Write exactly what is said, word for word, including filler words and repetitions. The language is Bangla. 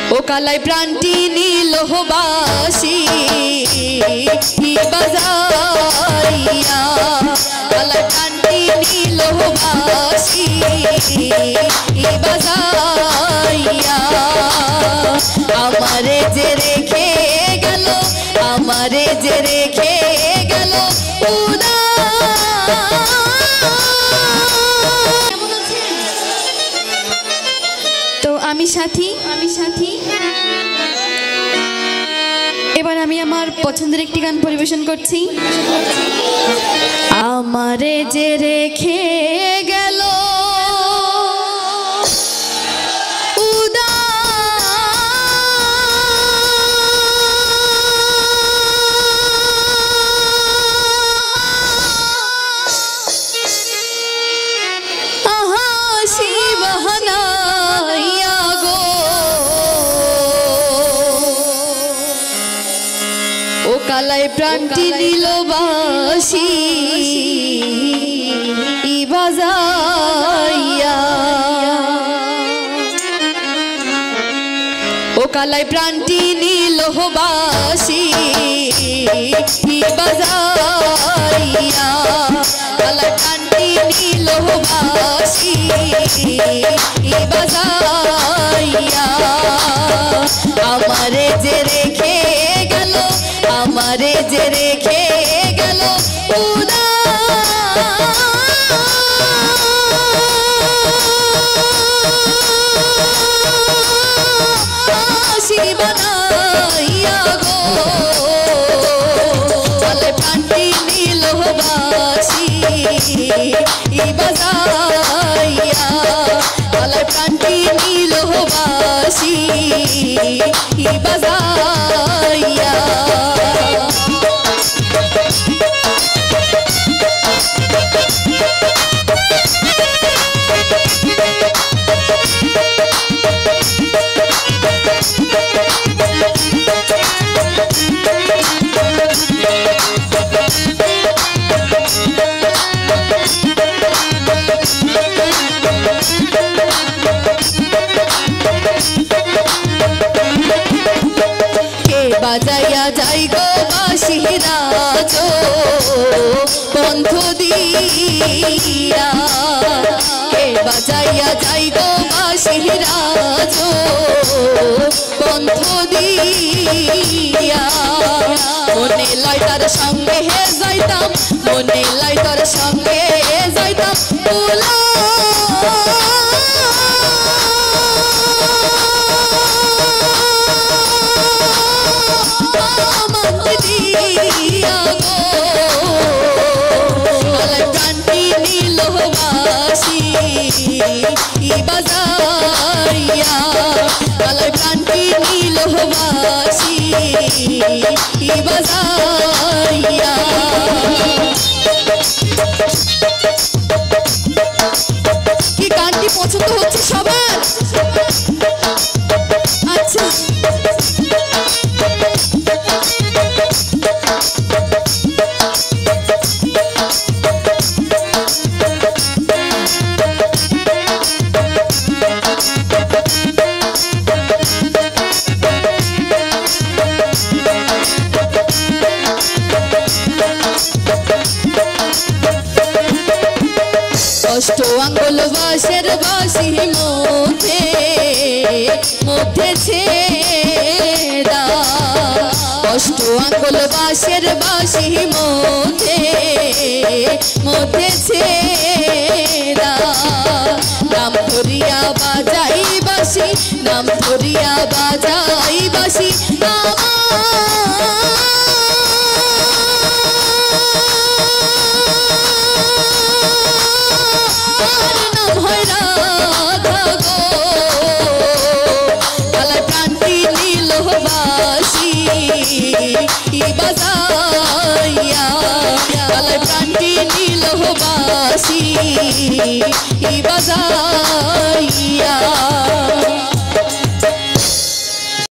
ও কালাই প্রাণটি নীলবাসী বাজাইয়া কালাই প্রাণটি নীলবাসী বাজাইয়া আমারে যে রেখে গেল আমারে যে রেখে গেল তো আমি সাথী আমি সাথী এবার আমি আমার পছন্দের একটি গান পরিবেশন করছি। আমারে যে রেখে গেল কালাই প্রাণটি নীলবাসী বাজাইয়া ও কালাই প্রাণটি নীলবাসী বাজাইয়া কালাই প্রাণটি নীলবাসী বাজাইয়া আমারে যে রেখে গেল আমারে যে রেখে গেল উদাসী বানাইয়া গো কালাই প্রাণটি নীলবাসী বাজাইয়া কালাই প্রাণটি নীলবাসী বাজাইয়া বাজাইয়া যাই গো বাঁশি রাজো বন্ধু দিয়া কে বাজাইয়া যাই গো বাঁশি রাজো বন্ধু দিয়া মনে লাই তার সঙ্গে হে যাইতাম মনে লাই তার সঙ্গে যাইতাম তোলা বাজাইয়া কালাই প্রাণটি নীলবাসী বাজাইয়া কি গানটি পছন্দ হচ্ছে সবার? আচ্ছা অষ্ট আঙ্গুল বাঁশের বাঁশি মধ্যে মধ্যে ছেড়া অষ্ট আঙ্গুল বাঁশের বাঁশি মধ্যে মধ্যে ছেড়া নাম ধরিয়া বাজাই বাঁশি নাম ধরিয়া বাজাই বাঁশি বাজাইয়া কালাই প্রাণটি নীলবাসী বাজাইয়া